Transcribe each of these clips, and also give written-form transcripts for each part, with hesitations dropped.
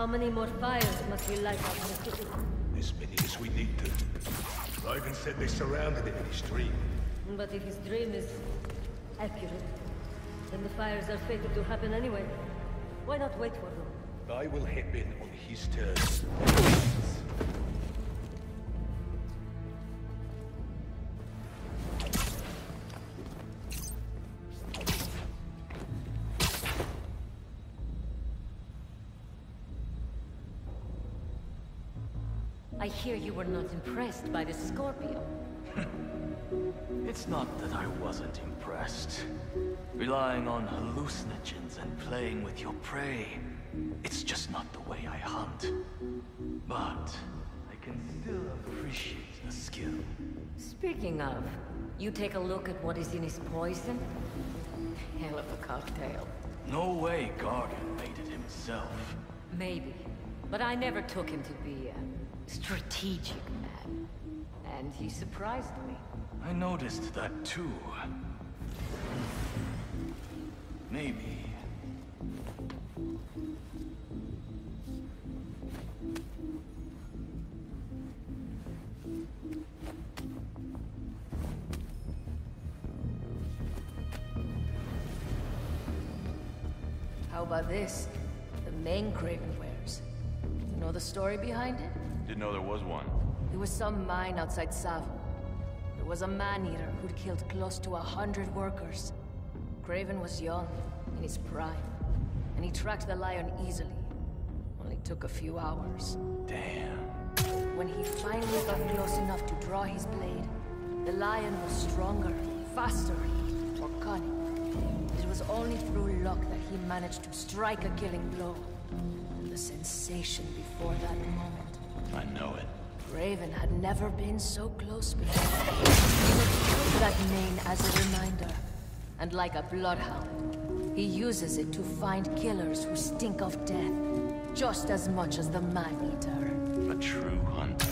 How many more fires must we light up in the city? As many as we need to. Raven said they surrounded him in his dream. But if his dream is accurate, then the fires are fated to happen anyway. Why not wait for them? I will hip in on his terms. I hear you were not impressed by the Scorpio. It's not that I wasn't impressed. Relying on hallucinogens and playing with your prey, it's just not the way I hunt. But I can still appreciate the skill. Speaking of, you take a look at what is in his poison? Hell of a cocktail. No way Gargan made it himself. Maybe, but I never took him to be a strategic man. And he surprised me. I noticed that too. Maybe. How about this? The main Craven wears. You know the story behind it? Didn't know there was one. There was some mine outside Savin. There was a man-eater who'd killed close to 100 workers. Craven was young, in his prime, and he tracked the lion easily. Only took a few hours. Damn. When he finally got close enough to draw his blade, the lion was stronger, faster, more cunning. It was only through luck that he managed to strike a killing blow. And the sensation before that moment. I know it. Raven had never been so close before. He would take that mane as a reminder. And like a bloodhound, he uses it to find killers who stink of death, just as much as the man-eater. A true hunter.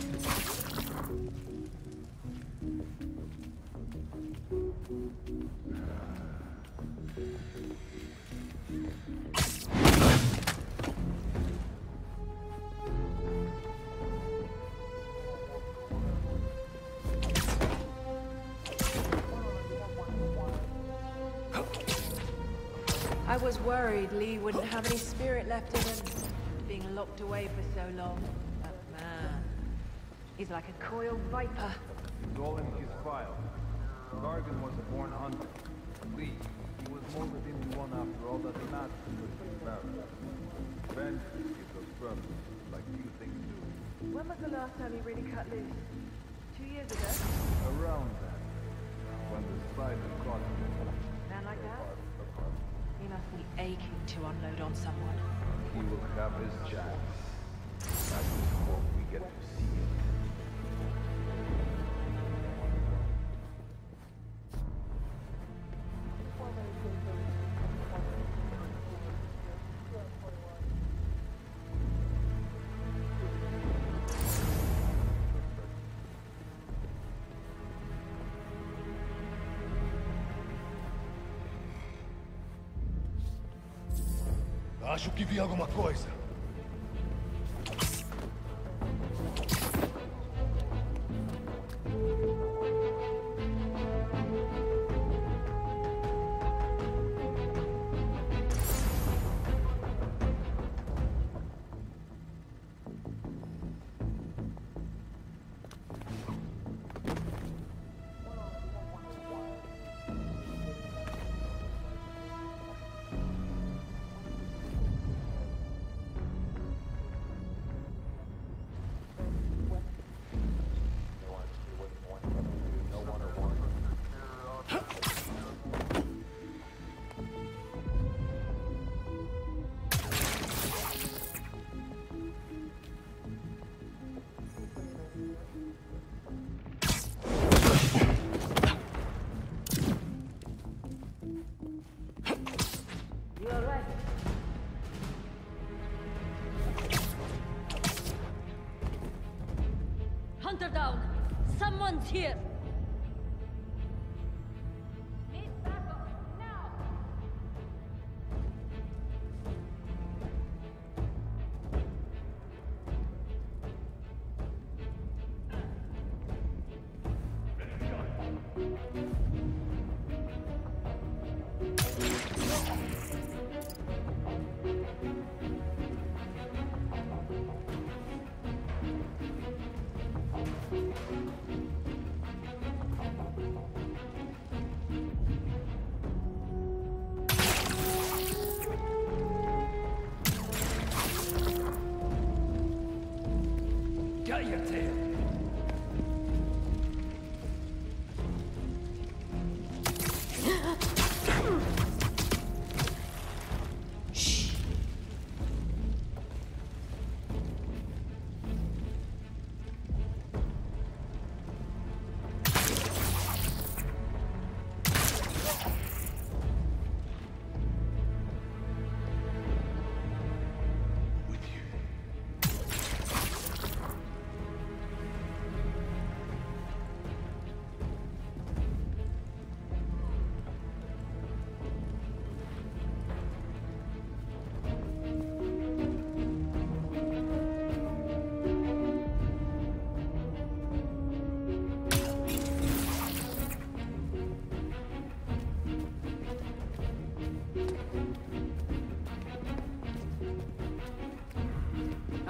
I was worried Lee wouldn't have any spirit left in him, being locked away for so long. But man, he's like a coiled viper. It's all in his file. Gargan was a born hunter. Lee, he was molded into one after all that the Nazis put in his barrel. Vengeance gives us brothers, like few things do. When was the last time he really cut loose? 2 years ago? Around then, when the spider caught him. Man like that? He must be aching to unload on someone. He will have his chance. I just hope we get to see it. Acho que vi alguma coisa. Hunter down! Someone's here!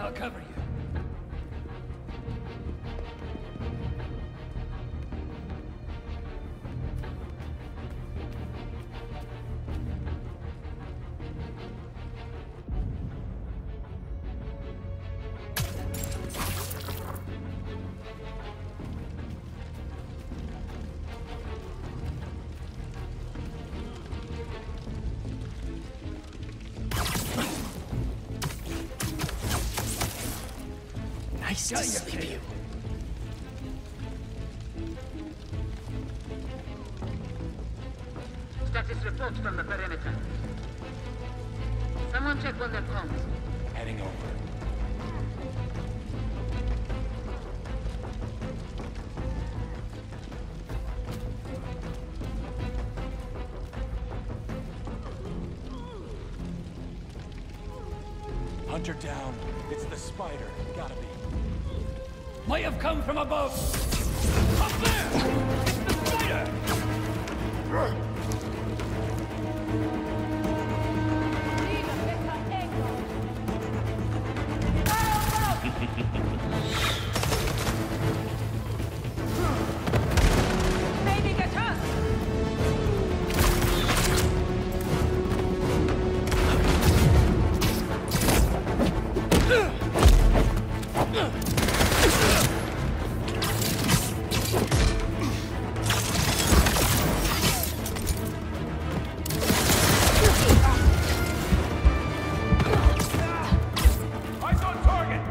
I'll cover you. Nice to see you. Status report from the perimeter. Someone check on their comms. Heading over. Hunter down. It's the spider. Gotta be. Might have come from above. Up there! It's the spider! Maybe get us! Eyes on target!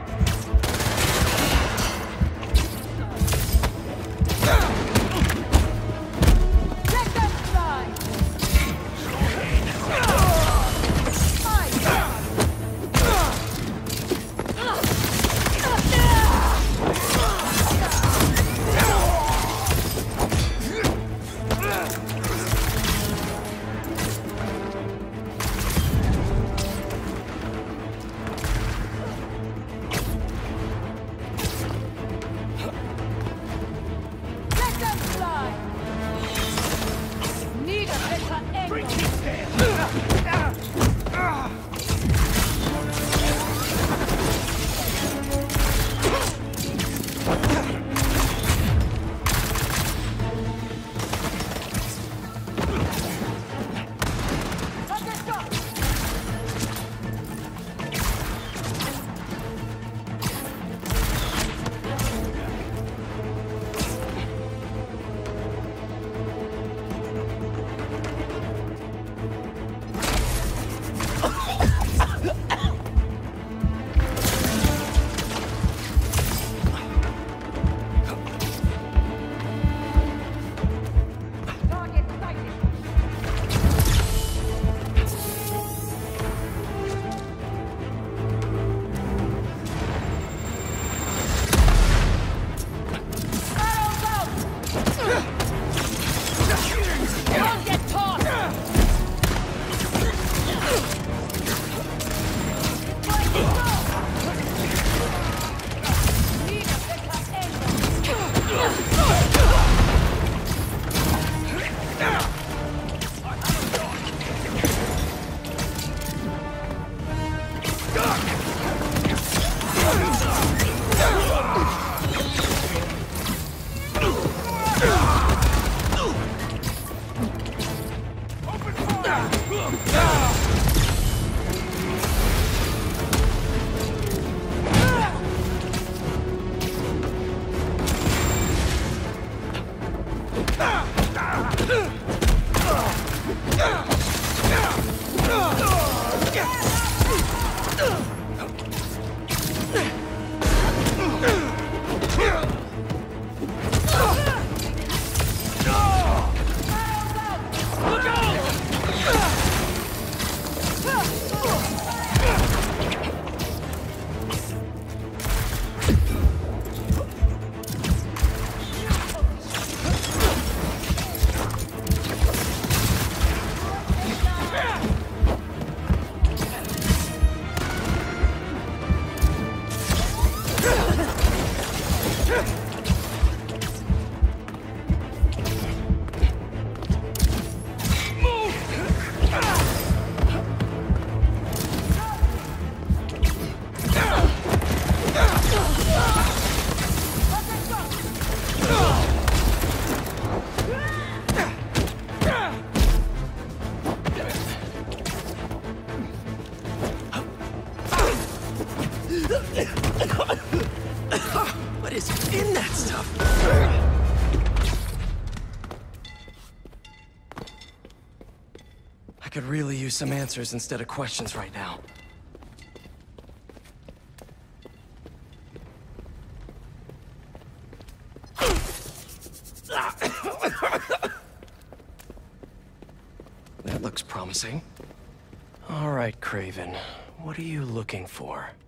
Let them fly! My God! Let them fly! Need a better angle! Understood! Target sighted! Arrows out! Don't get caught! Fight to go! Need a better angle! What is in that stuff? I could really use some answers instead of questions right now. That looks promising. All right, Craven. What are you looking for?